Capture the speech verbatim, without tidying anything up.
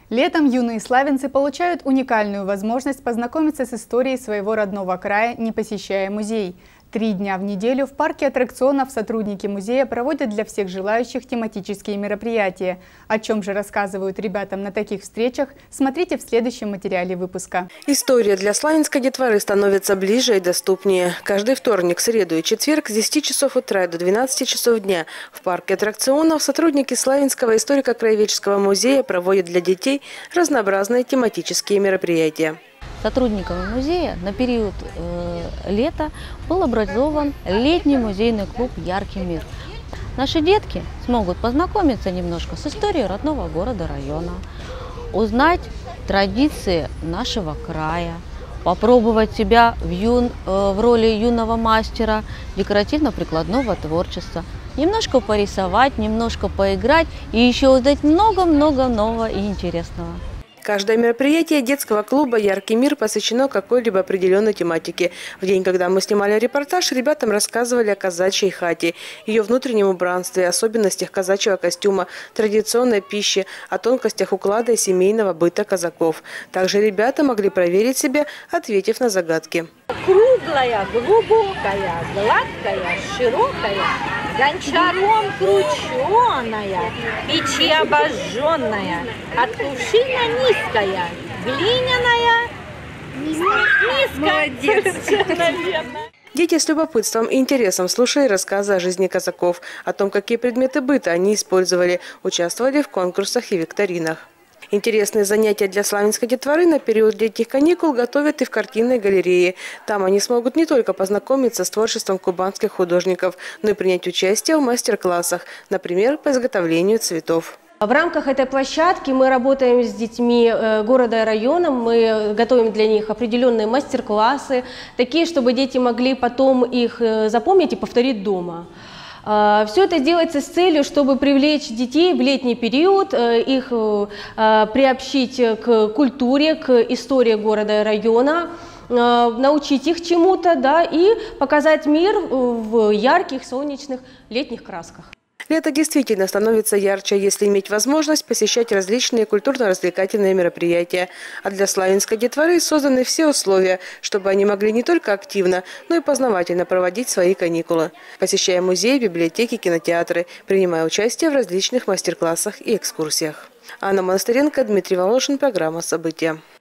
Летом юные славянцы получают уникальную возможность познакомиться с историей своего родного края, не посещая музей. Три дня в неделю в парке аттракционов сотрудники музея проводят для всех желающих тематические мероприятия. О чем же рассказывают ребятам на таких встречах, смотрите в следующем материале выпуска. История для славянской детворы становится ближе и доступнее. Каждый вторник, среду и четверг с десяти часов утра до двенадцати часов дня в парке аттракционов сотрудники Славянского историко-краеведческого музея проводят для детей разнообразные тематические мероприятия. Сотрудниками музея на период э, лета был образован летний музейный клуб «Яркий мир». Наши детки смогут познакомиться немножко с историей родного города, района, узнать традиции нашего края, попробовать себя в, юн, э, в роли юного мастера декоративно-прикладного творчества, немножко порисовать, немножко поиграть и еще узнать много-много нового и интересного. Каждое мероприятие детского клуба «Яркий мир» посвящено какой-либо определенной тематике. В день, когда мы снимали репортаж, ребятам рассказывали о казачьей хате, ее внутреннем убранстве, особенностях казачьего костюма, традиционной пище, о тонкостях уклада и семейного быта казаков. Также ребята могли проверить себя, ответив на загадки. Круглая, глубокая, гладкая, широкая, гончаром крученая, печи обожженная, от кувшина низкая, глиняная, низкая. Дети с любопытством и интересом слушали рассказы о жизни казаков, о том, какие предметы быта они использовали, участвовали в конкурсах и викторинах. Интересные занятия для славянской детворы на период летних каникул готовят и в картинной галерее. Там они смогут не только познакомиться с творчеством кубанских художников, но и принять участие в мастер-классах, например, по изготовлению цветов. В рамках этой площадки мы работаем с детьми города и района, мы готовим для них определенные мастер-классы, такие, чтобы дети могли потом их запомнить и повторить дома. Все это делается с целью, чтобы привлечь детей в летний период, их приобщить к культуре, к истории города и района, научить их чему-то, да, и показать мир в ярких, солнечных летних красках. Лето действительно становится ярче, если иметь возможность посещать различные культурно-развлекательные мероприятия. А для славянской детворы созданы все условия, чтобы они могли не только активно, но и познавательно проводить свои каникулы, посещая музеи, библиотеки, кинотеатры, принимая участие в различных мастер-классах и экскурсиях. Анна Монастыренко, Дмитрий Волошин, программа «События».